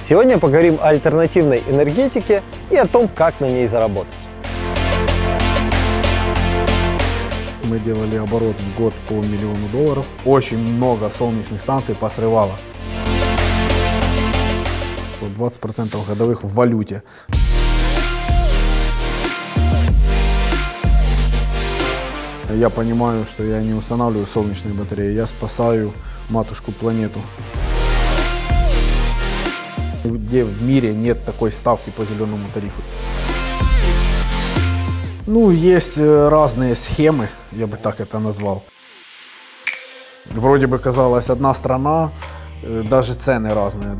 Сегодня поговорим о альтернативной энергетике и о том, как на ней заработать. Мы делали оборот в год по $1 миллион. Очень много солнечных станций посрывало. 20% годовых в валюте. Я понимаю, что я не устанавливаю солнечные батареи, я спасаю матушку планету. Где в мире нет такой ставки по зеленому тарифу. Ну, есть разные схемы, я бы так это назвал. Вроде бы казалось, одна страна, даже цены разные.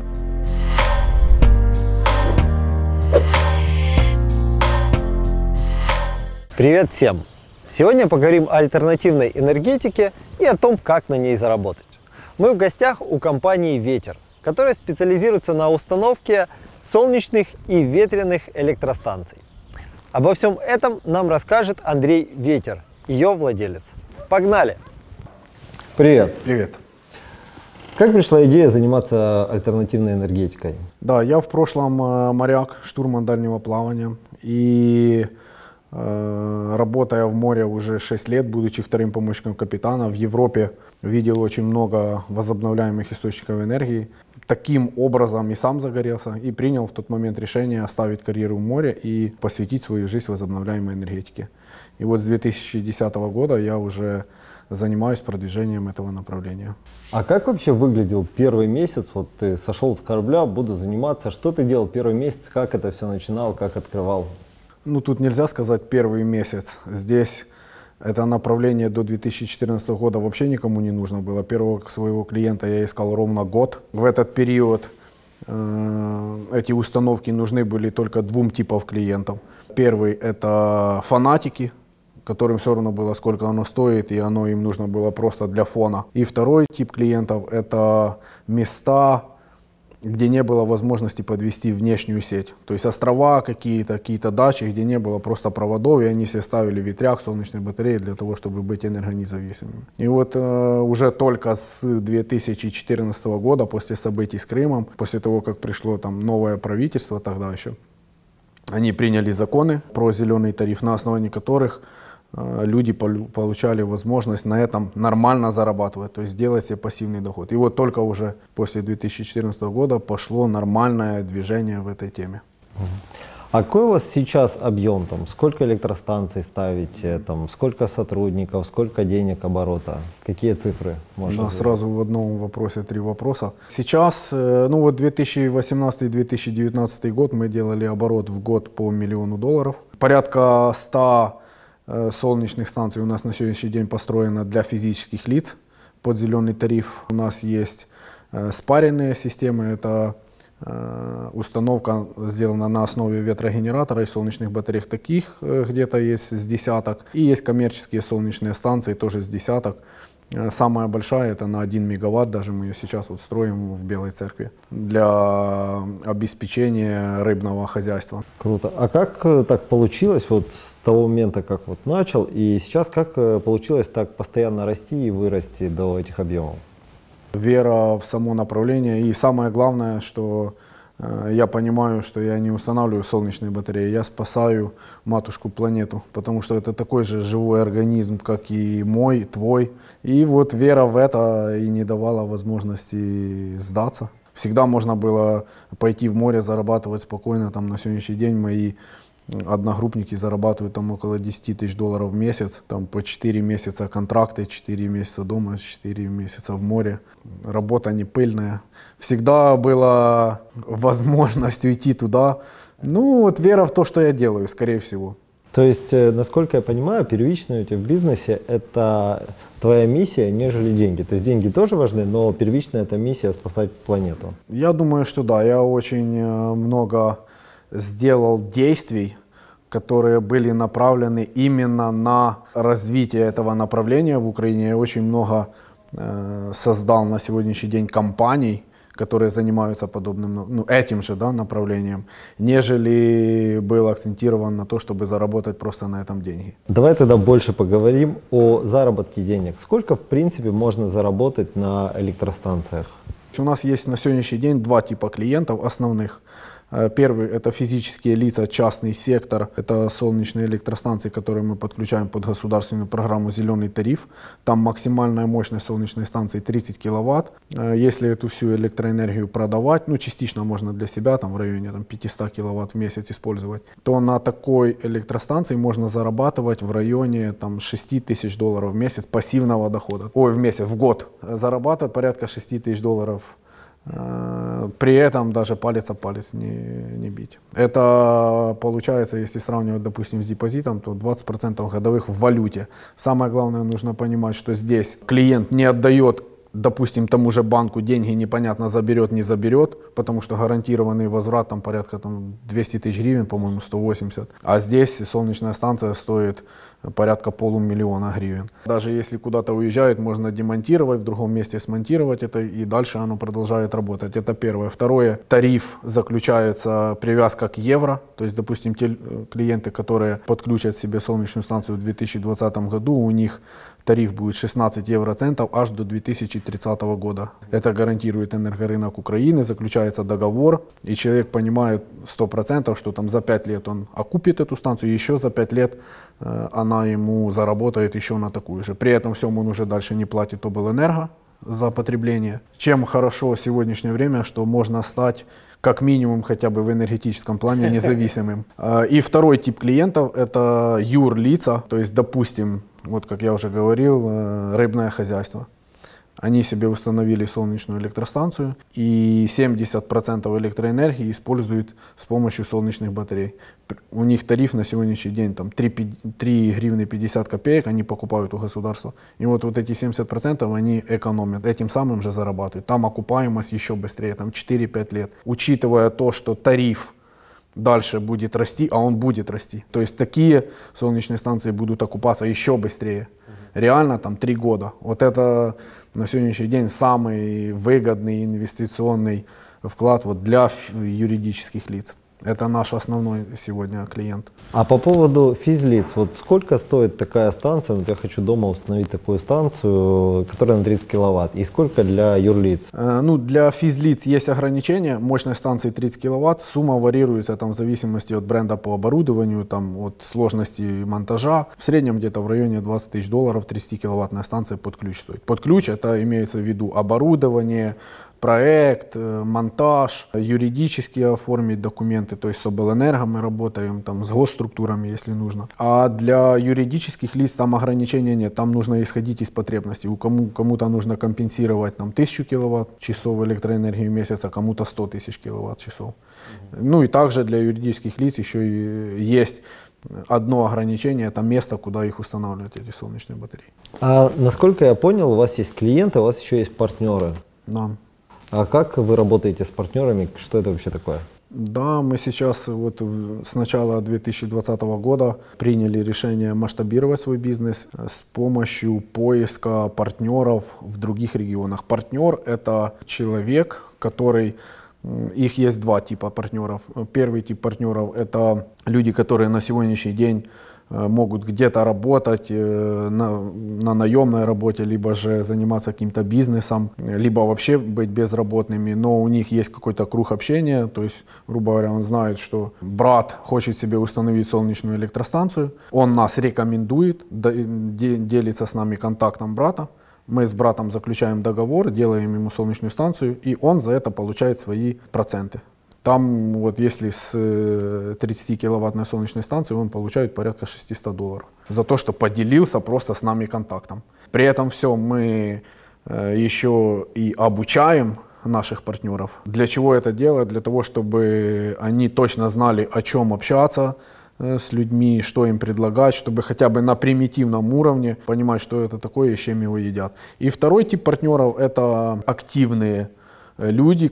Привет всем! Сегодня поговорим о альтернативной энергетике и о том, как на ней заработать. Мы в гостях у компании «Ветер», которая специализируется на установке солнечных и ветреных электростанций. Обо всем этом нам расскажет Андрей Ветер, ее владелец. Погнали! Привет! Привет! Как пришла идея заниматься альтернативной энергетикой? Да, я в прошлом моряк, штурман дальнего плавания. И работая в море уже 6 лет, будучи вторым помощником капитана, в Европе видел очень много возобновляемых источников энергии. Таким образом и сам загорелся, и принял в тот момент решение оставить карьеру в море и посвятить свою жизнь возобновляемой энергетике. И вот с 2010 года я уже занимаюсь продвижением этого направления. А как вообще выглядел первый месяц? Вот ты сошел с корабля, буду заниматься. Что ты делал первый месяц? Как это все начинал? Как открывал? Ну, тут нельзя сказать первый месяц. Здесь это направление до 2014 года вообще никому не нужно было. Первого своего клиента я искал ровно год. В этот период эти установки нужны были только двум типам клиентов. Первый — это фанатики, которым все равно было, сколько оно стоит, и оно им нужно было просто для фона. И второй тип клиентов — это места, где не было возможности подвести внешнюю сеть. То есть острова какие-то дачи, где не было просто проводов, и они себе ставили ветряк, солнечные батареи для того, чтобы быть энергонезависимыми. И вот уже только с 2014 года, после событий с Крымом, после того, как пришло там новое правительство тогда еще, они приняли законы про зеленый тариф, на основании которых люди получали возможность на этом нормально зарабатывать, то есть делать себе пассивный доход. И вот только уже после 2014 года пошло нормальное движение в этой теме. А какой у вас сейчас объем? Там, сколько электростанций ставите? Там, сколько сотрудников? Сколько денег оборота? Какие цифры? Да, сразу в одном вопросе 3 вопроса. Сейчас, ну вот 2018-2019 год мы делали оборот в год по $1 миллион. Порядка 100 солнечных станций у нас на сегодняшний день построено для физических лиц под зеленый тариф. У нас есть спаренные системы, это установка сделана на основе ветрогенератора и солнечных батарей. Таких где-то есть с десяток. И есть коммерческие солнечные станции, тоже с десяток. Самая большая — это на 1 мегаватт, даже мы ее сейчас вот строим в Белой Церкви для обеспечения рыбного хозяйства. Круто. А как так получилось вот с того момента, как вот начал, и сейчас как получилось так постоянно расти и вырасти до этих объемов? Вера в само направление, и самое главное, что я понимаю, что я не устанавливаю солнечные батареи, я спасаю матушку планету, потому что это такой же живой организм, как и мой, твой. И вот вера в это и не давала возможности сдаться. Всегда можно было пойти в море, зарабатывать спокойно. Там на сегодняшний день мои одногруппники зарабатывают там около $10 000 в месяц. Там по 4 месяца контракты, 4 месяца дома, 4 месяца в море. Работа не пыльная. Всегда была возможность уйти туда. Ну вот вера в то, что я делаю, скорее всего. То есть, насколько я понимаю, первичное у тебя в бизнесе — это твоя миссия, нежели деньги. То есть деньги тоже важны, но первичная — это миссия спасать планету. Я думаю, что да. Я очень много сделал действий, которые были направлены именно на развитие этого направления в Украине. Я очень много создал на сегодняшний день компаний, которые занимаются подобным, ну, этим же, да, направлением, нежели был акцентирован на то, чтобы заработать просто на этом деньги. Давай тогда больше поговорим о заработке денег. Сколько, в принципе, можно заработать на электростанциях? У нас есть на сегодняшний день два типа клиентов основных. Первый – это физические лица, частный сектор. Это солнечные электростанции, которые мы подключаем под государственную программу «Зеленый тариф». Там максимальная мощность солнечной станции 30 киловатт. Если эту всю электроэнергию продавать, ну частично можно для себя, там в районе 500 киловатт в месяц использовать, то на такой электростанции можно зарабатывать в районе $6 тысяч в месяц пассивного дохода. В месяц, в год. Зарабатывать порядка $6 тысяч. При этом даже палец о палец не бить. Это получается, если сравнивать, допустим, с депозитом, то 20% годовых в валюте. Самое главное, нужно понимать, что здесь клиент не отдает, допустим, тому же банку деньги, непонятно, заберет, не заберет, потому что гарантированный возврат там порядка 200 тысяч гривен, по-моему, 180. А здесь солнечная станция стоит порядка $500 000 гривен. Даже если куда-то уезжает, можно демонтировать, в другом месте смонтировать это, и дальше оно продолжает работать. Это первое. Второе, тариф заключается, привязка к евро. То есть, допустим, те клиенты, которые подключат себе солнечную станцию в 2020 году, у них тариф будет 16 евроцентов аж до 2030 года. Это гарантирует энергорынок Украины, заключается договор, и человек понимает 100%, что за 5 лет он окупит эту станцию, и еще за 5 лет она ему заработает еще на такую же. При этом всем он уже дальше не платит облэнерго за потребление. Чем хорошо в сегодняшнее время, что можно стать как минимум хотя бы в энергетическом плане независимым. И второй тип клиентов — это юрлица, то есть, допустим, вот как я уже говорил, рыбное хозяйство. Они себе установили солнечную электростанцию, и 70% электроэнергии используют с помощью солнечных батарей. У них тариф на сегодняшний день 3 гривны 50 копеек они покупают у государства. И вот эти 70% они экономят, этим самым же зарабатывают. Там окупаемость еще быстрее, 4-5 лет. Учитывая то, что тариф дальше будет расти, а он будет расти. То есть такие солнечные станции будут окупаться еще быстрее. Реально 3 года. Вот это на сегодняшний день самый выгодный инвестиционный вклад для юридических лиц. Это наш основной сегодня клиент. А по поводу физлиц, сколько стоит такая станция? Я хочу дома установить такую станцию, которая на 30 киловатт. И сколько для юрлиц? Для физлиц есть ограничения. Мощность станции 30 киловатт. Сумма варьируется в зависимости от бренда по оборудованию, от сложности монтажа. В среднем где-то в районе $20 тысяч 30-киловаттная станция под ключ стоит. Под ключ это имеется в виду оборудование, проект, монтаж, юридически оформить документы, то есть с облэнерго мы работаем, с госструктурами, если нужно. А для юридических лиц там ограничения нет, там нужно исходить из потребностей. Кому-то нужно компенсировать 1000 киловатт-часов электроэнергии в месяц, а кому-то 100 тысяч киловатт-часов. И также для юридических лиц еще и есть одно ограничение, это место, куда их устанавливать, эти солнечные батареи. А насколько я понял, у вас есть клиенты, у вас еще есть партнеры. Да. А как вы работаете с партнерами? Что это вообще такое? Да, мы сейчас с начала 2020 года приняли решение масштабировать свой бизнес с помощью поиска партнеров в других регионах. Партнер — это человек, который... Их есть два типа партнеров. Первый тип партнеров — это люди, которые на сегодняшний день могут где-то работать на наемной работе, либо же заниматься каким-то бизнесом, либо вообще быть безработными, но у них есть какой-то круг общения, то есть, грубо говоря, он знает, что брат хочет себе установить солнечную электростанцию, он нас рекомендует, делится с нами контактом брата, мы с братом заключаем договор, делаем ему солнечную станцию, и он за это получает свои проценты. Там если с 30-киловаттной солнечной станции он получает порядка $600 за то, что поделился просто с нами контактом. При этом все мы еще и обучаем наших партнеров. Для чего это делать? Для того, чтобы они точно знали, о чем общаться с людьми, что им предлагать, чтобы хотя бы на примитивном уровне понимать, что это такое и с чем его едят. И второй тип партнеров — это активные люди,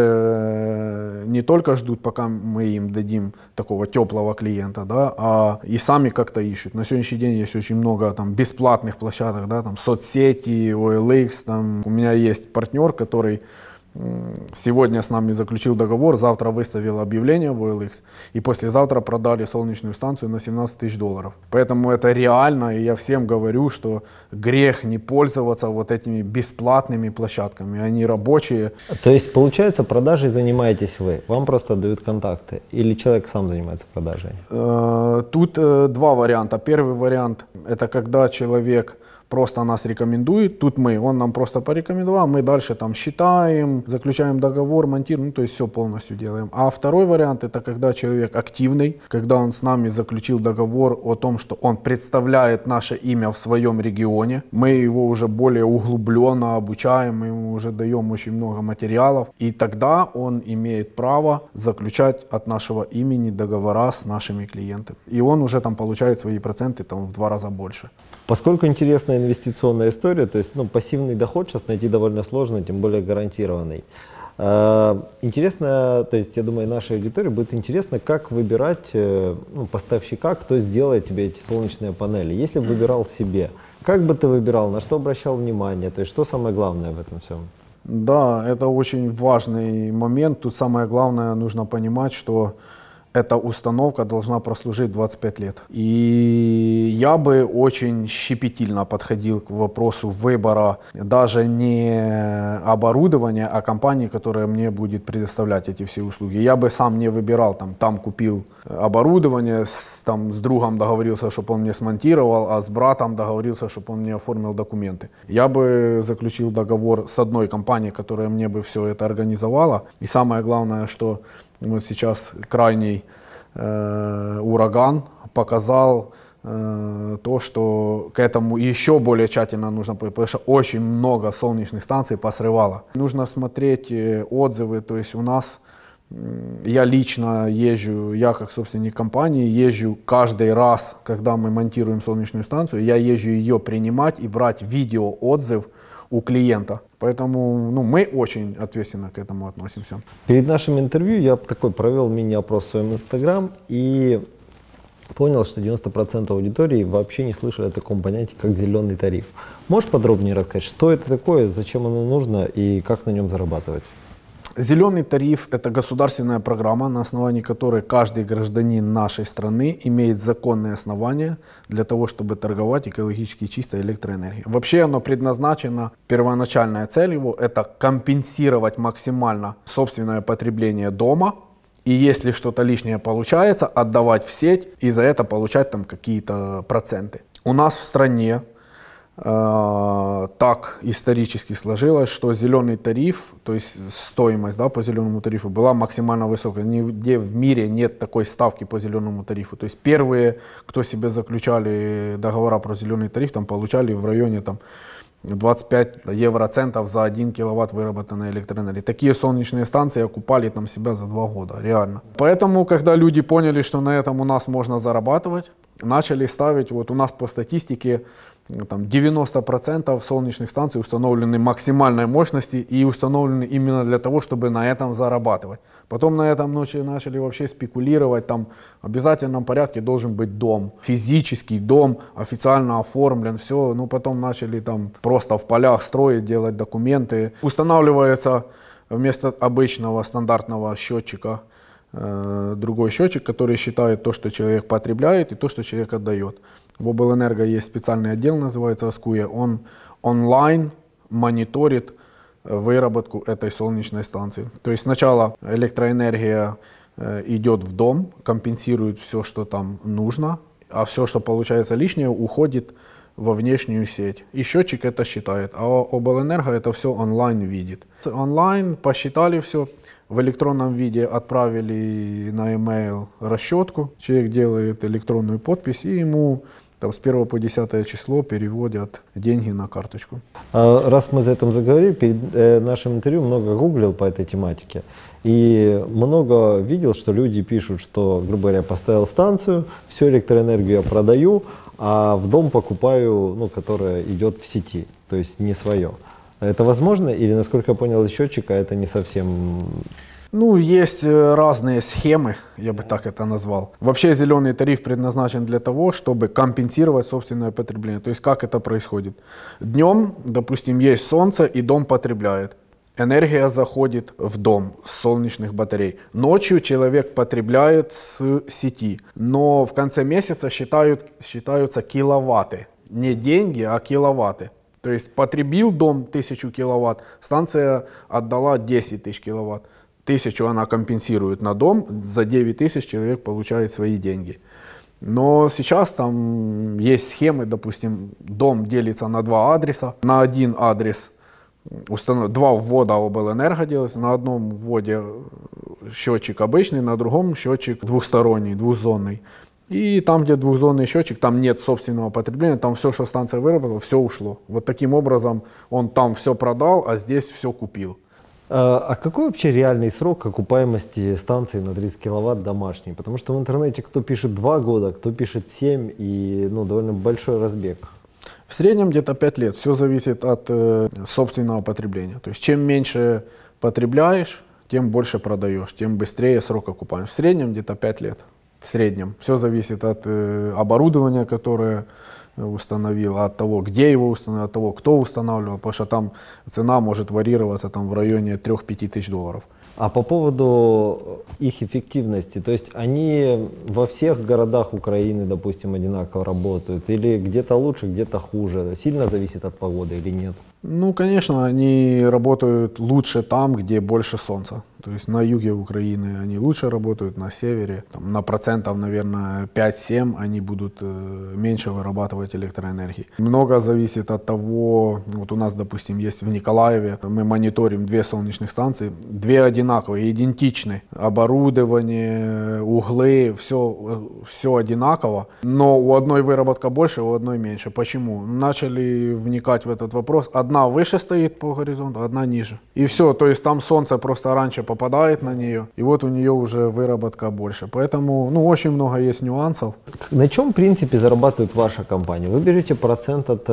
которые не только ждут, пока мы им дадим такого теплого клиента, да, а и сами как-то ищут. На сегодняшний день есть очень много бесплатных площадок, да, соцсети, OLX. У меня есть партнер, который Сегодня с нами заключил договор, завтра выставил объявление в OLX, и послезавтра продали солнечную станцию на 17 тысяч долларов. Поэтому это реально, и я всем говорю, что грех не пользоваться вот этими бесплатными площадками, они рабочие. То есть, получается, продажей занимаетесь вы, вам просто дают контакты, или человек сам занимается продажей? Тут два варианта. Первый вариант — это когда человек просто нас рекомендует, тут он нам просто порекомендовал, мы дальше там считаем, заключаем договор, монтируем, ну, то есть все полностью делаем. А второй вариант — это когда человек активный, когда он с нами заключил договор о том, что он представляет наше имя в своем регионе, мы его уже более углубленно обучаем, мы ему уже даем очень много материалов, и тогда он имеет право заключать от нашего имени договора с нашими клиентами. И он уже там получает свои проценты там в 2 раза больше. Поскольку интересная инвестиционная история, то есть пассивный доход сейчас найти довольно сложно, тем более гарантированный. Интересно, то есть я думаю, нашей аудитории будет интересно, как выбирать поставщика, кто сделает тебе эти солнечные панели. Если бы выбирал себе, как бы ты выбирал, на что обращал внимание, то есть что самое главное в этом всем? Да, это очень важный момент. Тут самое главное, нужно понимать, что эта установка должна прослужить 25 лет. И я бы очень щепетильно подходил к вопросу выбора даже не оборудования, а компании, которая мне будет предоставлять эти все услуги. Я бы сам не выбирал, там купил оборудование, с другом договорился, чтобы он мне смонтировал, а с братом договорился, чтобы он мне оформил документы. Я бы заключил договор с одной компанией, которая мне бы все это организовала. И самое главное, что вот сейчас крайний ураган показал то, что к этому еще более тщательно нужно, потому что очень много солнечных станций посрывало. Нужно смотреть отзывы, то есть у нас, я лично езжу, я как собственник компании езжу каждый раз, когда мы монтируем солнечную станцию, я езжу ее принимать и брать видеоотзыв у клиента. Поэтому мы очень ответственно к этому относимся. Перед нашим интервью я провел мини-опрос в своем Инстаграм и понял, что 90% аудитории вообще не слышали о таком понятии, как зеленый тариф. Можешь подробнее рассказать, что это такое, зачем оно нужно и как на нем зарабатывать? Зеленый тариф – это государственная программа, на основании которой каждый гражданин нашей страны имеет законные основания для того, чтобы торговать экологически чистой электроэнергией. Вообще оно предназначено, первоначальная цель его – это компенсировать максимально собственное потребление дома, и если что-то лишнее получается, отдавать в сеть и за это получать там какие-то проценты. У нас в стране так исторически сложилось, что зеленый тариф, то есть стоимость по зеленому тарифу была максимально высокая. Нигде в мире нет такой ставки по зеленому тарифу. То есть первые, кто себе заключали договора про зеленый тариф, получали в районе 25 евроцентов за 1 киловатт выработанной электроэнергии. Такие солнечные станции окупали себя за 2 года, реально. Поэтому, когда люди поняли, что на этом у нас можно зарабатывать, начали ставить, вот у нас по статистике 90% солнечных станций установлены максимальной мощности и установлены именно для того, чтобы на этом зарабатывать. Потом на этом начали вообще спекулировать, в обязательном порядке должен быть дом, физический дом, официально оформлен, все. Потом начали просто в полях строить, делать документы. Устанавливается вместо обычного стандартного счетчика другой счетчик, который считает то, что человек потребляет, и то, что человек отдает. В Облэнерго есть специальный отдел, называется Аскуя. Он онлайн мониторит выработку этой солнечной станции. То есть сначала электроэнергия идет в дом, компенсирует все, что там нужно, а все, что получается лишнее, уходит во внешнюю сеть. И счетчик это считает, а Облэнерго это все онлайн видит. Онлайн посчитали все, в электронном виде отправили на e-mail расчетку, человек делает электронную подпись и ему с 1 по 10 число переводят деньги на карточку. Раз мы за это заговорили, перед нашим интервью много гуглил по этой тематике. И много видел, что люди пишут, что, грубо говоря, поставил станцию, всю электроэнергию я продаю, а в дом покупаю, которая идет в сети, то есть не свое. Это возможно или, насколько я понял, из счетчика это не совсем... Есть разные схемы, я бы так это назвал. Вообще зеленый тариф предназначен для того, чтобы компенсировать собственное потребление. То есть как это происходит? Днем, допустим, есть солнце и дом потребляет. Энергия заходит в дом с солнечных батарей. Ночью человек потребляет с сети, но в конце месяца считаются киловатты. Не деньги, а киловатты. То есть потребил дом 1000 киловатт, станция отдала 10 тысяч киловатт. 1000 она компенсирует на дом, за 9000 человек получает свои деньги. Но сейчас там есть схемы, допустим, дом делится на 2 адреса. На один адрес 2 ввода облэнерго делается, на одном вводе счетчик обычный, на другом счетчик двухсторонний, двухзонный. И там, где двухзонный счетчик, там нет собственного потребления, там все, что станция выработала, все ушло. Вот таким образом он там все продал, а здесь все купил. А какой вообще реальный срок окупаемости станции на 30 киловатт домашней? Потому что в интернете кто пишет 2 года, кто пишет 7, и довольно большой разбег. В среднем где-то 5 лет. Все зависит от собственного потребления. То есть чем меньше потребляешь, тем больше продаешь, тем быстрее срок окупаемости. В среднем где-то 5 лет. В среднем. Все зависит от оборудования, которое установил, от того, где его установил, от того, кто устанавливал, потому что там цена может варьироваться там, в районе 3-5 тысяч долларов. А по поводу их эффективности, то есть они во всех городах Украины, допустим, одинаково работают, или где-то лучше, где-то хуже? Сильно зависит от погоды или нет? Ну, конечно, они работают лучше там, где больше солнца. То есть на юге Украины они лучше работают, на севере. Там, на процентов, наверное, 5-7 они будут меньше вырабатывать электроэнергии. Много зависит от того, вот у нас, допустим, есть в Николаеве, мы мониторим 2 солнечных станции, 2 одинаковые, идентичны. Оборудование, углы, все одинаково, но у одной выработка больше, у одной меньше. Почему? Начали вникать в этот вопрос. Одна выше стоит по горизонту, одна ниже. И все, то есть там солнце просто раньше попадает на нее, и вот у нее уже выработка больше. Поэтому, очень много есть нюансов. На чем, в принципе, зарабатывает ваша компания? Вы берете процент от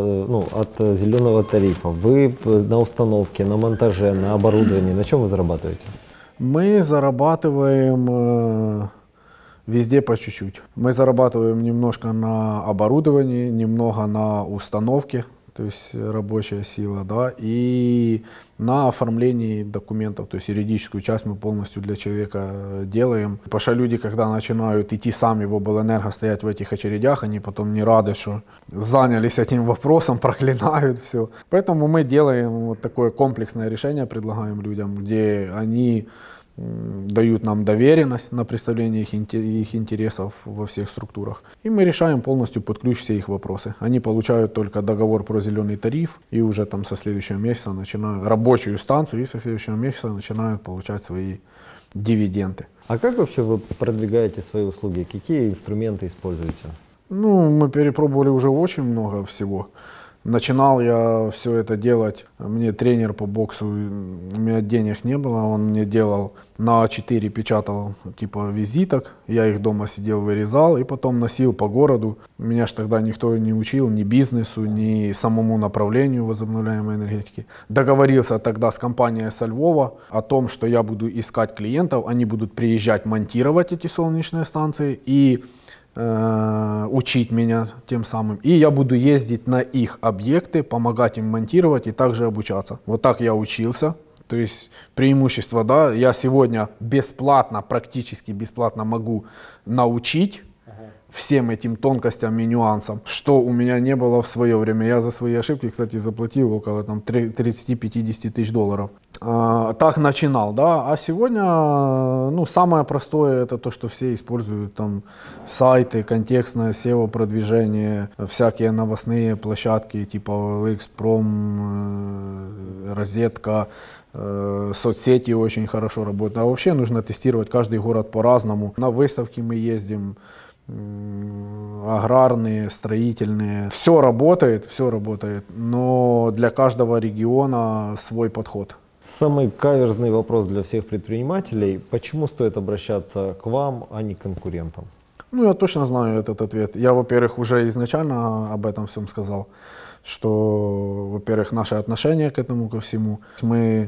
зеленого тарифа, вы на установке, на монтаже, на оборудовании. На чем вы зарабатываете? Мы зарабатываем везде по чуть-чуть. Мы зарабатываем немножко на оборудовании, немного на установке, то есть рабочая сила, да, и на оформлении документов, то есть юридическую часть мы полностью для человека делаем. Потому что люди, когда начинают идти сами в облэнерго, стоять в этих очередях, они потом не рады, что занялись этим вопросом, проклинают все. Поэтому мы делаем вот такое комплексное решение, предлагаем людям, где они дают нам доверенность на представление их интересов во всех структурах. И мы решаем полностью под ключ все их вопросы. Они получают только договор про зеленый тариф и уже там со следующего месяца начинают рабочую станцию и со следующего месяца начинают получать свои дивиденды. А как вообще вы продвигаете свои услуги? Какие инструменты используете? Мы перепробовали уже очень много всего. Начинал я все это делать, мне тренер по боксу, у меня денег не было, он мне делал на А4, печатал типа визиток, я их дома сидел, вырезал и потом носил по городу. Меня ж тогда никто не учил ни бизнесу, ни самому направлению возобновляемой энергетики. Договорился тогда с компанией со Львова о том, что я буду искать клиентов, они будут приезжать монтировать эти солнечные станции и учить меня тем самым. И я буду ездить на их объекты, помогать им монтировать и также обучаться. Вот так я учился. То есть преимущество, да, я сегодня бесплатно, практически бесплатно могу научить всем этим тонкостям и нюансам, что у меня не было в свое время. Я за свои ошибки, кстати, заплатил около 30-50 тысяч долларов. Так начинал, да, а сегодня, самое простое это то, что все используют там сайты, контекстное SEO-продвижение, всякие новостные площадки типа OLX, Розетка, соцсети очень хорошо работают. А вообще нужно тестировать каждый город по-разному. На выставки мы ездим, аграрные, строительные. Все работает, но для каждого региона свой подход. Самый каверзный вопрос для всех предпринимателей. Почему стоит обращаться к вам, а не к конкурентам? Я точно знаю этот ответ. Я, во-первых, уже изначально об этом всем сказал, что, во-первых, наше отношение к этому ко всему. Мы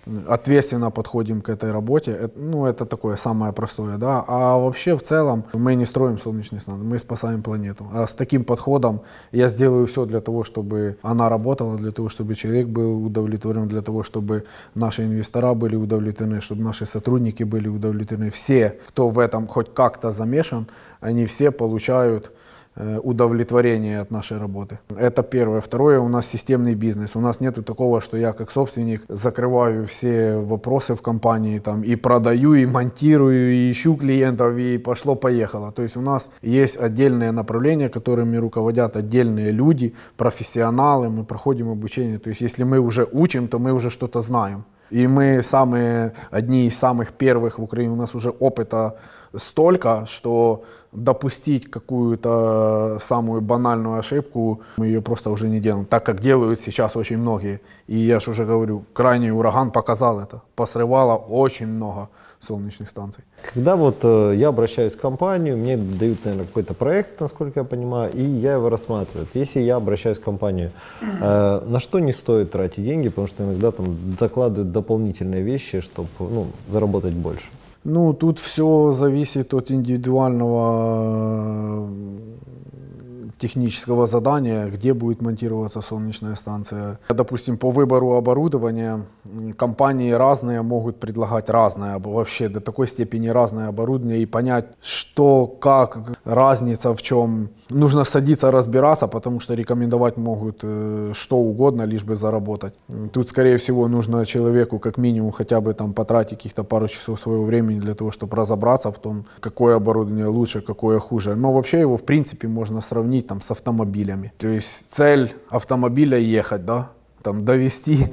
ответственно подходим к этой работе. Ну, это такое самое простое, да. А вообще, в целом, мы не строим солнечные станции, мы спасаем планету. А с таким подходом я сделаю все для того, чтобы она работала, для того, чтобы человек был удовлетворен, для того, чтобы наши инвестора были удовлетворены, чтобы наши сотрудники были удовлетворены. Все, кто в этом хоть как-то замешан, они все получают удовлетворение от нашей работы. Это первое. Второе, у нас системный бизнес. У нас нету такого, что я как собственник закрываю все вопросы в компании там, и продаю, и монтирую, и ищу клиентов, и пошло-поехало. То есть у нас есть отдельные направления, которыми руководят отдельные люди, профессионалы, мы проходим обучение. То есть если мы уже учим, то мы уже что-то знаем. И мы одни из самых первых в Украине, у нас уже опыта столько, что допустить какую-то самую банальную ошибку, мы ее просто уже не делаем, так как делают сейчас очень многие. И я же уже говорю, крайний ураган показал это, посрывало очень много солнечных станций. Когда вот я обращаюсь в компанию, мне дают, наверное, какой-то проект, насколько я понимаю, и я его рассматриваю. Если я обращаюсь в компанию, на что не стоит тратить деньги, потому что иногда там закладывают дополнительные вещи, чтобы заработать больше? Ну, тут все зависит от индивидуального технического задания, где будет монтироваться солнечная станция. Допустим, по выбору оборудования компании разные могут предлагать разное, вообще до такой степени разное оборудование, и понять, что, как, разница в чем. Нужно садиться разбираться, потому что рекомендовать могут что угодно, лишь бы заработать. Тут, скорее всего, нужно человеку как минимум хотя бы там потратить каких-то пару часов своего времени для того, чтобы разобраться в том, какое оборудование лучше, какое хуже. Но вообще его, в принципе, можно сравнить там с автомобилями. То есть цель автомобиля ехать, да, там довести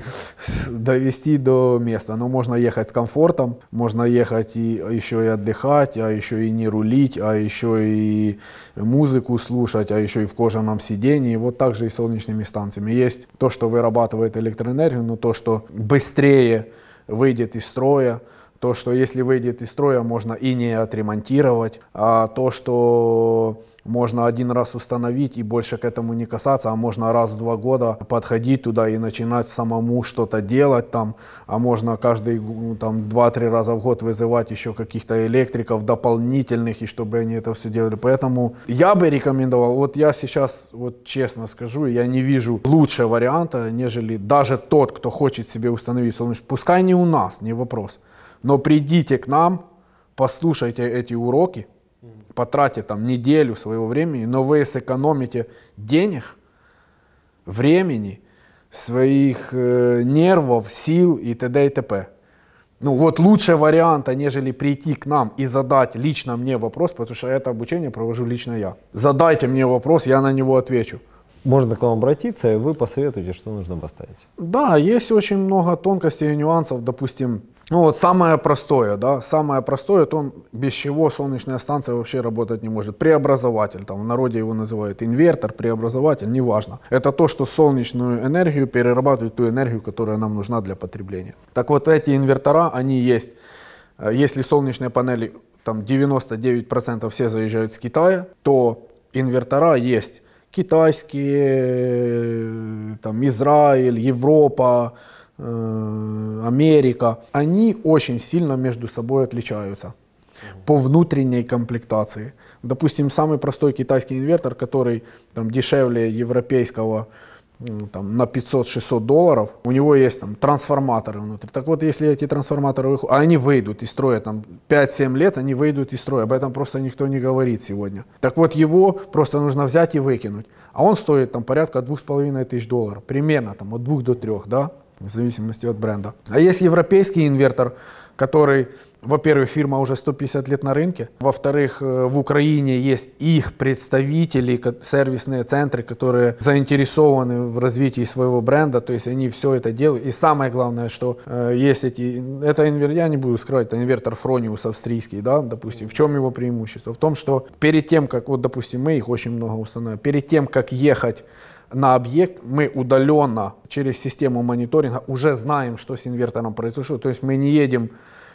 до места. Но можно ехать с комфортом, можно ехать и еще и отдыхать, а еще и не рулить, а еще и музыку слушать, а еще и в кожаном сидении. Вот так же и с солнечными станциями. Есть то, что вырабатывает электроэнергию, но то, что быстрее выйдет из строя, то, что если выйдет из строя, можно и не отремонтировать, а то, что можно один раз установить и больше к этому не касаться, а можно раз в 2 года подходить туда и начинать самому что-то делать там, а можно каждый там 2-3 раза в год вызывать еще каких-то электриков дополнительных, и чтобы они это все делали. Поэтому я бы рекомендовал, вот я сейчас вот честно скажу, я не вижу лучшего варианта, нежели даже тот, кто хочет себе установить солнечную, пускай не у нас, не вопрос, но придите к нам, послушайте эти уроки, потратьте там неделю своего времени, но вы сэкономите денег, времени, своих нервов, сил и т.д. и т.п. Ну вот лучше варианта, нежели прийти к нам и задать лично мне вопрос, потому что это обучение провожу лично я. Задайте мне вопрос, я на него отвечу. Можно к вам обратиться, и вы посоветуете, что нужно поставить. Да, есть очень много тонкостей и нюансов, допустим. Ну вот самое простое, да, самое простое, то без чего солнечная станция вообще работать не может. Преобразователь, там в народе его называют инвертор, преобразователь, неважно. Это то, что солнечную энергию перерабатывает ту энергию, которая нам нужна для потребления. Так вот эти инвертора, они есть. Если солнечные панели, там 99% все заезжают с Китая, то инвертора есть китайские, там Израиль, Европа, Америка, они очень сильно между собой отличаются по внутренней комплектации. Допустим, самый простой китайский инвертор, который там дешевле европейского там, на $500-600, у него есть там трансформаторы внутри. Так вот, если эти трансформаторы выходят, а они выйдут из строя, там 5-7 лет они выйдут из строя, об этом просто никто не говорит сегодня. Так вот, его просто нужно взять и выкинуть. А он стоит там порядка $2500, примерно там от 2 до 3, да? В зависимости от бренда. А есть европейский инвертор, который, во-первых, фирма уже 150 лет на рынке, во-вторых, в Украине есть их представители, сервисные центры, которые заинтересованы в развитии своего бренда, то есть они все это делают. И самое главное, что есть это инвертор, я не буду скрывать, это инвертор Fronius австрийский, да, допустим. В чем его преимущество? В том, что перед тем, как, вот, допустим, мы их очень много устанавливаем, перед тем, как ехать на объект, мы удаленно через систему мониторинга уже знаем, что с инвертором произошло. То есть мы не едем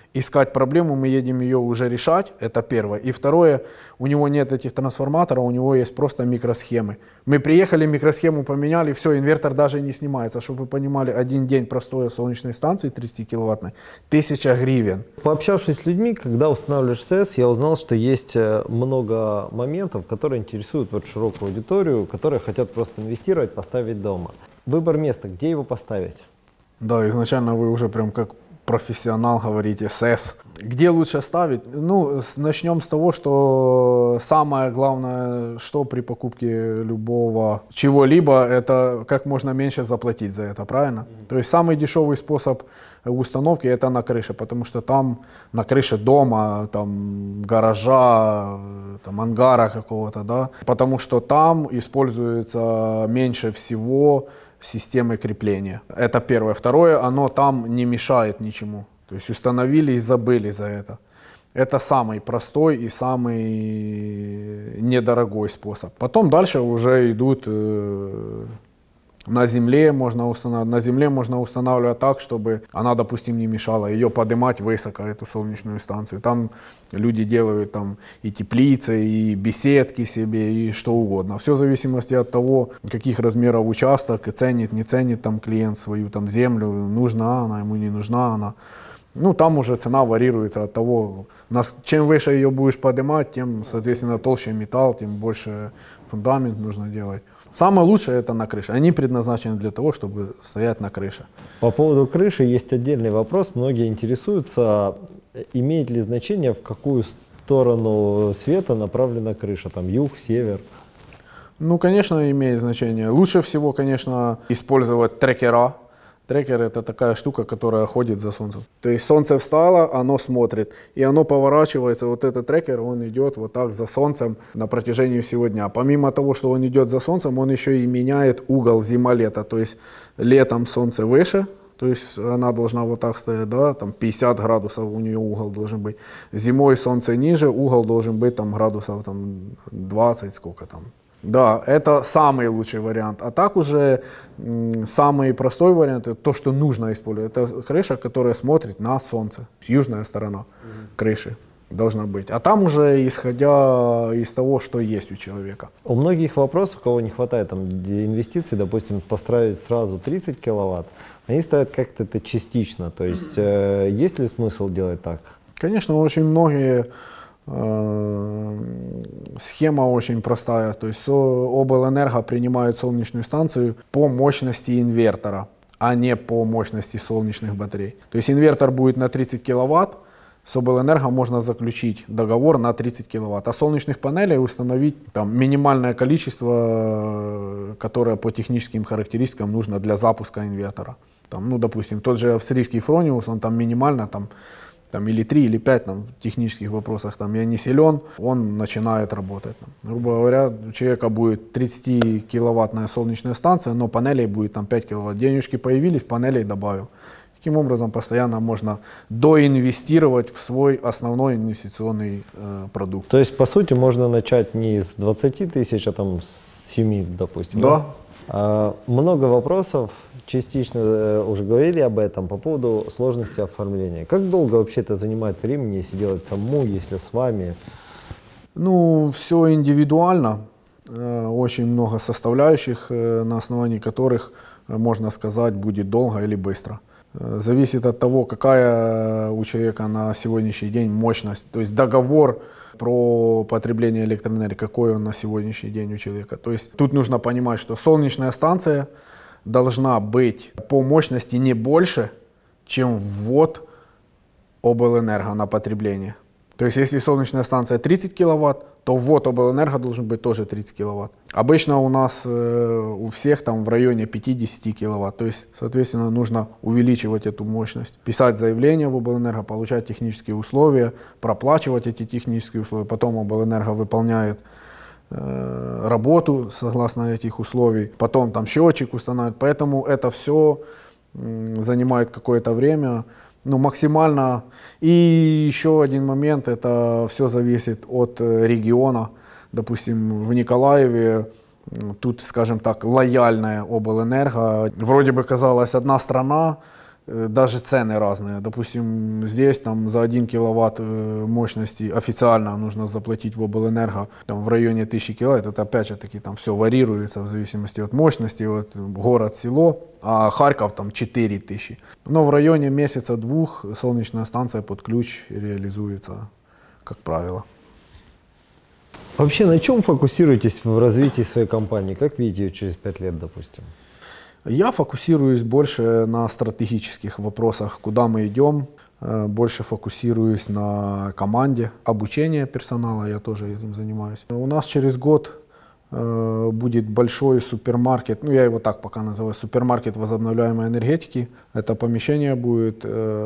искать проблему, мы едем ее уже решать, это первое. И второе, у него нет этих трансформаторов, у него есть просто микросхемы. Мы приехали, микросхему поменяли, все, инвертор даже не снимается. Чтобы вы понимали, один день простоя солнечной станции 30 киловаттной, 1000 гривен. Пообщавшись с людьми, когда устанавливаешь СЭС, я узнал, что есть много моментов, которые интересуют вот широкую аудиторию, которые хотят просто инвестировать, поставить дома. Выбор места, где его поставить? Да, изначально вы уже прям как профессионал говорите, СЭС. Где лучше ставить? Ну, начнем с того, что самое главное, что при покупке любого чего-либо, это как можно меньше заплатить за это, правильно? То есть самый дешевый способ установки это на крыше, потому что там на крыше дома, там гаража, там ангара какого-то, да, потому что там используется меньше всего системы крепления. Это первое. Второе, оно там не мешает ничему. То есть установили и забыли за это. Это самый простой и самый недорогой способ. Потом дальше уже идут на земле можно устанавливать. На земле можно устанавливать так, чтобы она, допустим, не мешала. Ее поднимать высоко, эту солнечную станцию. Там люди делают там и теплицы, и беседки себе, и что угодно. Все в зависимости от того, каких размеров участок, ценит, не ценит там клиент свою там землю, нужна она, ему не нужна она. Ну, там уже цена варьируется от того, чем выше ее будешь поднимать, тем, соответственно, толще металл, тем больше фундамент нужно делать. Самое лучшее это на крыше. Они предназначены для того, чтобы стоять на крыше. По поводу крыши есть отдельный вопрос. Многие интересуются, имеет ли значение, в какую сторону света направлена крыша, там юг, север. Ну, конечно, имеет значение. Лучше всего, конечно, использовать трекера. Трекер это такая штука, которая ходит за солнцем. То есть солнце встало, оно смотрит, и оно поворачивается. Вот этот трекер, он идет вот так за солнцем на протяжении всего дня. Помимо того, что он идет за солнцем, он еще и меняет угол зима-лето. То есть летом солнце выше, то есть она должна вот так стоять, да, там 50 градусов у нее угол должен быть. Зимой солнце ниже, угол должен быть там градусов там 20, сколько там. Да, это самый лучший вариант. А так уже самый простой вариант, это то, что нужно использовать. Это крыша, которая смотрит на солнце. Южная сторона крыши должна быть. А там уже исходя из того, что есть у человека. У многих вопросов, у кого не хватает там инвестиций, допустим, построить сразу 30 киловатт, они ставят как-то это частично. То есть есть ли смысл делать так? Конечно, очень многие... Схема очень простая, то есть облэнерго принимает солнечную станцию по мощности инвертора, а не по мощности солнечных батарей. То есть инвертор будет на 30 киловатт, с облэнерго можно заключить договор на 30 киловатт, а солнечных панелей установить там минимальное количество, которое по техническим характеристикам нужно для запуска инвертора. Там, ну, допустим, тот же австрийский Фрониус, он там минимально там или 3, или 5 там, в технических вопросах там, я не силен, он начинает работать. Там. Грубо говоря, у человека будет 30-киловаттная солнечная станция, но панелей будет там 5 киловатт. Денежки появились, панелей добавил. Таким образом, постоянно можно доинвестировать в свой основной инвестиционный продукт. То есть, по сути, можно начать не с 20 тысяч, а там с 7, допустим. Да. Много вопросов, частично уже говорили об этом, по поводу сложности оформления. Как долго вообще это занимает времени, если делать самому, если с вами? Ну, все индивидуально. Очень много составляющих, на основании которых, можно сказать, будет долго или быстро. Зависит от того, какая у человека на сегодняшний день мощность. То есть договор про потребление электроэнергии, какой он на сегодняшний день у человека. То есть тут нужно понимать, что солнечная станция должна быть по мощности не больше, чем ввод облэнерго на потребление. То есть если солнечная станция 30 киловатт, то ввод облэнерго должен быть тоже 30 киловатт. Обычно у нас у всех там в районе 50 киловатт. То есть, соответственно, нужно увеличивать эту мощность, писать заявление в облэнерго, получать технические условия, проплачивать эти технические условия. Потом облэнерго выполняет работу согласно этих условий. Потом там счетчик устанавливает. Поэтому это все занимает какое-то время. Ну, максимально. И еще один момент, это все зависит от региона. Допустим, в Николаеве тут, скажем так, лояльная облэнерго. Вроде бы казалось одна страна, даже цены разные. Допустим, здесь там за 1 киловатт мощности официально нужно заплатить в облэнерго там, в районе 1000 киловатт. Это опять же таки там все варьируется в зависимости от мощности, вот, город, село. А Харьков там 4000. Но в районе месяца-двух солнечная станция под ключ реализуется, как правило. Вообще, на чем фокусируетесь в развитии своей компании? Как видите ее через 5 лет, допустим? Я фокусируюсь больше на стратегических вопросах, куда мы идем. Больше фокусируюсь на команде, обучение персонала, я тоже этим занимаюсь. У нас через год будет большой супермаркет, ну я его так пока называю, супермаркет возобновляемой энергетики. Это помещение будет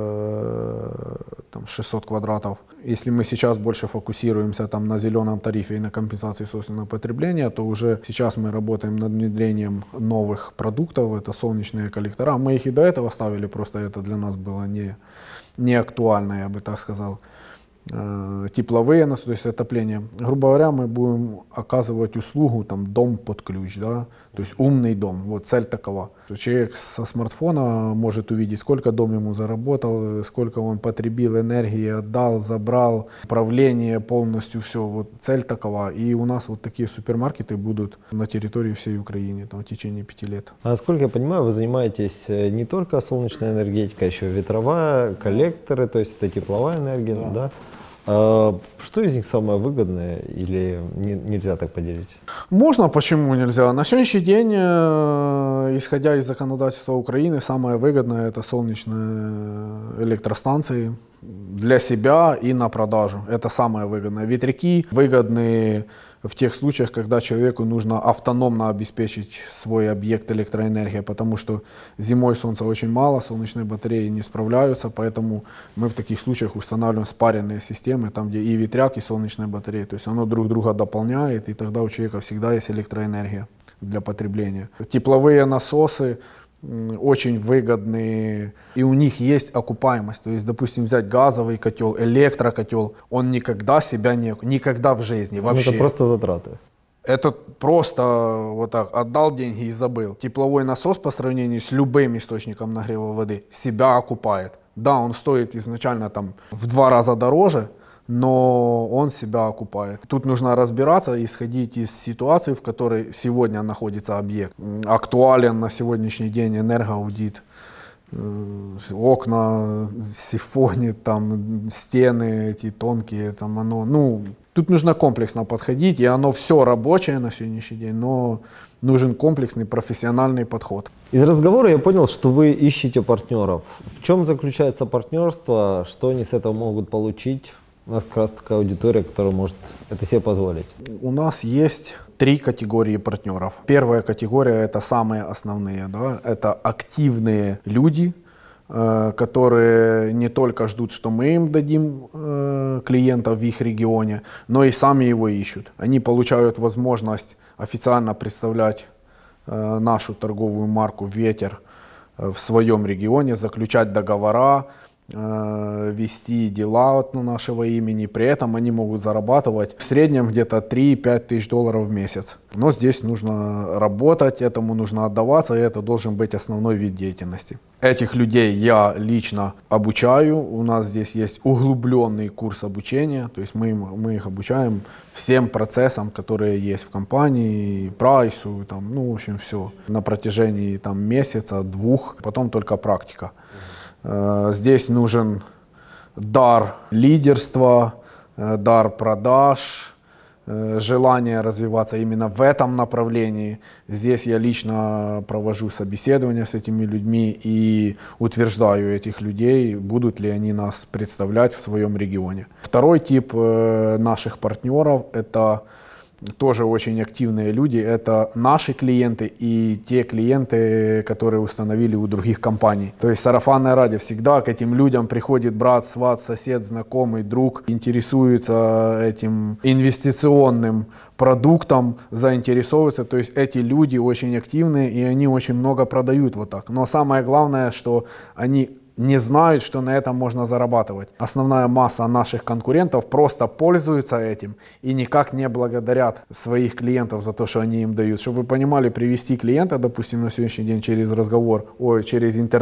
там 600 квадратов. Если мы сейчас больше фокусируемся там на зеленом тарифе и на компенсации собственного потребления, то уже сейчас мы работаем над внедрением новых продуктов, это солнечные коллектора. Мы их и до этого ставили, просто это для нас было не актуально, я бы так сказал. Тепловые, то есть отопление. Грубо говоря, мы будем оказывать услугу, там, дом под ключ, да, то есть умный дом. Вот цель такова. Человек со смартфона может увидеть, сколько дом ему заработал, сколько он потребил энергии, отдал, забрал, управление полностью, все. Вот цель такова. И у нас вот такие супермаркеты будут на территории всей Украины там, в течение 5 лет. А насколько я понимаю, вы занимаетесь не только солнечной энергетикой, а еще ветровая, коллекторы, то есть это тепловая энергия, да? Что из них самое выгодное или нельзя так поделить? Можно, почему нельзя? На сегодняшний день, исходя из законодательства Украины, самое выгодное это солнечные электростанции для себя и на продажу. Это самое выгодное. Ветряки выгодны в тех случаях, когда человеку нужно автономно обеспечить свой объект электроэнергии, потому что зимой солнца очень мало, солнечные батареи не справляются, поэтому мы в таких случаях устанавливаем спаренные системы, там где и ветряк, и солнечные батареи, то есть оно друг друга дополняет, и тогда у человека всегда есть электроэнергия для потребления. Тепловые насосы очень выгодные, и у них есть окупаемость. То есть, допустим, взять газовый котел, электрокотел, он никогда себя никогда в жизни вообще. Это просто затраты. Это просто вот так, отдал деньги и забыл. Тепловой насос по сравнению с любым источником нагрева воды себя окупает. Да, он стоит изначально там в 2 раза дороже, но он себя окупает. Тут нужно разбираться, исходить из ситуации, в которой сегодня находится объект. Актуален на сегодняшний день энергоаудит. Окна сифонит, там, стены эти тонкие, там оно, тут нужно комплексно подходить, и оно все рабочее на сегодняшний день, но нужен комплексный профессиональный подход. Из разговора я понял, что вы ищете партнеров. В чем заключается партнерство, что они с этого могут получить? У нас как раз такая аудитория, которая может это себе позволить. У нас есть 3 категории партнеров. Первая категория — это самые основные. Да? Это активные люди, которые не только ждут, что мы им дадим клиентов в их регионе, но и сами его ищут. Они получают возможность официально представлять нашу торговую марку «Ветер» в своем регионе, заключать договора, вести дела на нашего имени, при этом они могут зарабатывать в среднем где-то 3-5 тысяч долларов в месяц. Но здесь нужно работать, этому нужно отдаваться, и это должен быть основной вид деятельности. Этих людей я лично обучаю, у нас здесь есть углубленный курс обучения, то есть мы их обучаем всем процессам, которые есть в компании, прайсу, там, в общем, все. На протяжении там, месяца, 2, потом только практика. Здесь нужен дар лидерства, дар продаж, желание развиваться именно в этом направлении. Здесь я лично провожу собеседования с этими людьми и утверждаю этих людей, будут ли они нас представлять в своем регионе. Второй тип наших партнеров — это тоже очень активные люди. Это наши клиенты и те клиенты, которые установили у других компаний. То есть сарафанное радио всегда к этим людям приходит брат, сват, сосед, знакомый, друг, интересуется этим инвестиционным продуктом, заинтересовывается. То есть эти люди очень активные и они очень много продают вот так. Но самое главное, что они не знают, что на этом можно зарабатывать. Основная масса наших конкурентов просто пользуются этим и никак не благодарят своих клиентов за то, что они им дают. Чтобы вы понимали, привести клиента, допустим, на сегодняшний день через разговор, через интернет,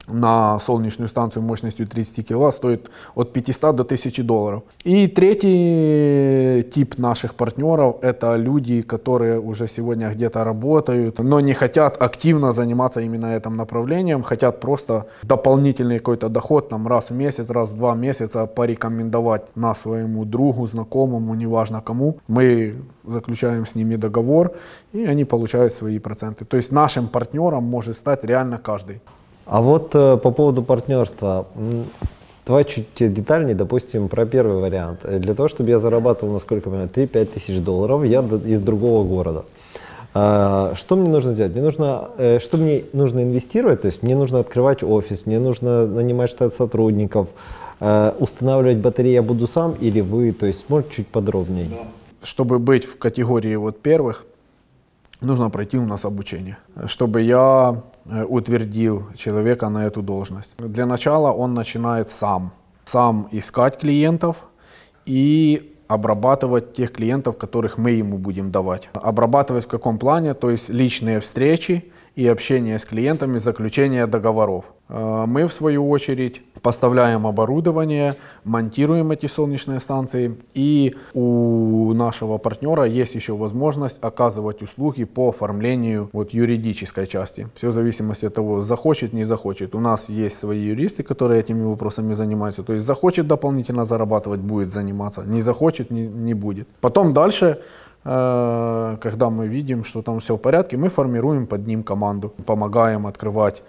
на солнечную станцию мощностью 30 кВт стоит от 500 до 1000 долларов. И третий тип наших партнеров — это люди, которые уже сегодня где-то работают, но не хотят активно заниматься именно этим направлением, хотят просто дополнительный какой-то доход, там раз в месяц, раз в 2 месяца порекомендовать нас своему другу, знакомому, неважно кому. Мы заключаем с ними договор, и они получают свои проценты. То есть нашим партнером может стать реально каждый. А вот по поводу партнерства, давай чуть детальнее, допустим, про первый вариант. Для того, чтобы я зарабатывал, насколько я понимаю, 3-5 тысяч долларов, я из другого города. Что мне нужно сделать? Что мне нужно инвестировать? То есть мне нужно открывать офис, мне нужно нанимать штат сотрудников, устанавливать батареи я буду сам или вы? То есть можете чуть подробнее? Чтобы быть в категории вот первых, нужно пройти у нас обучение, чтобы я утвердил человека на эту должность. Для начала он начинает сам искать клиентов и обрабатывать тех клиентов, которых мы ему будем давать. Обрабатывать в каком плане? То есть личные встречи и общение с клиентами, заключение договоров. Мы, в свою очередь, поставляем оборудование, монтируем эти солнечные станции, и у нашего партнера есть еще возможность оказывать услуги по оформлению вот, юридической части. Все в зависимости от того, захочет, не захочет. У нас есть свои юристы, которые этими вопросами занимаются. То есть захочет дополнительно зарабатывать, будет заниматься, не захочет, не будет. Потом дальше, когда мы видим, что там все в порядке, мы формируем под ним команду, помогаем открывать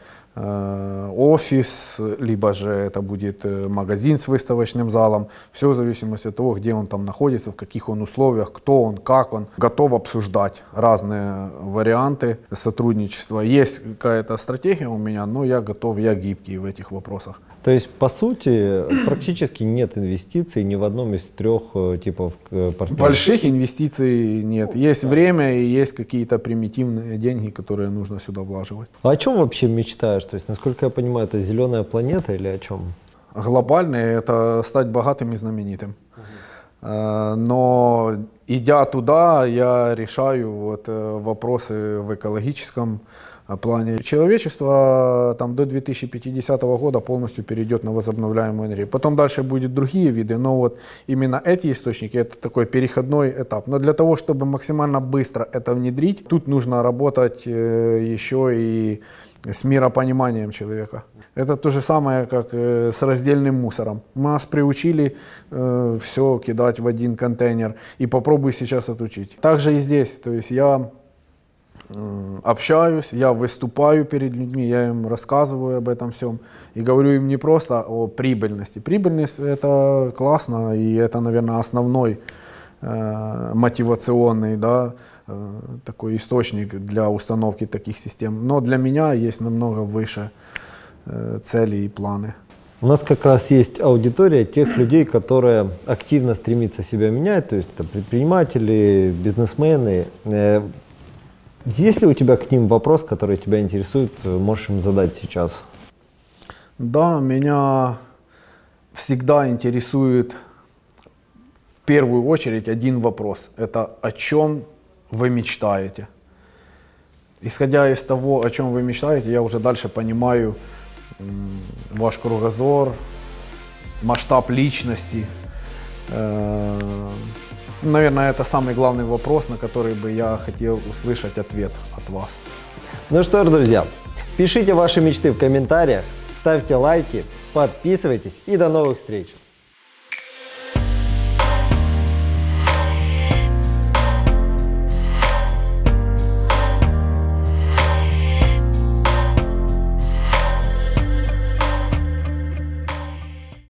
офис, либо же это будет магазин с выставочным залом. Все в зависимости от того, где он там находится, в каких он условиях, кто он, как он. Готов обсуждать разные варианты сотрудничества. Есть какая-то стратегия у меня, но я готов, я гибкий в этих вопросах. То есть, по сути, практически нет инвестиций ни в одном из 3 типов партнеров? Больших инвестиций нет. Есть время и есть какие-то примитивные деньги, которые нужно сюда влаживать. А о чем вообще мечтаешь? То есть, насколько я понимаю, это зеленая планета или о чем? Глобальный — это стать богатым и знаменитым. Но идя туда, я решаю вот вопросы в экологическом плане. Человечество там, до 2050 года полностью перейдет на возобновляемую энергию. Потом дальше будут другие виды, но вот именно эти источники — это такой переходной этап. Но для того, чтобы максимально быстро это внедрить, тут нужно работать еще и с миропониманием человека. Это то же самое, как с раздельным мусором. Нас приучили все кидать в один контейнер, и попробуй сейчас отучить. Также и здесь, то есть я общаюсь, я выступаю перед людьми, я им рассказываю об этом всем и говорю им не просто о прибыльности. Прибыльность — это классно, и это, наверное, основной мотивационный, да, такой источник для установки таких систем. Но для меня есть намного выше цели и планы. У нас как раз есть аудитория тех людей, которые активно стремятся себя менять, то есть это предприниматели, бизнесмены. Есть ли у тебя к ним вопрос, который тебя интересует, можешь им задать сейчас? Да, меня всегда интересует в первую очередь один вопрос. Это о чем вы мечтаете? Исходя из того, о чем вы мечтаете, я уже дальше понимаю ваш кругозор, масштаб личности. Наверное, это самый главный вопрос, на который бы я хотел услышать ответ от вас. Ну что ж, друзья, пишите ваши мечты в комментариях, ставьте лайки, подписывайтесь и до новых встреч!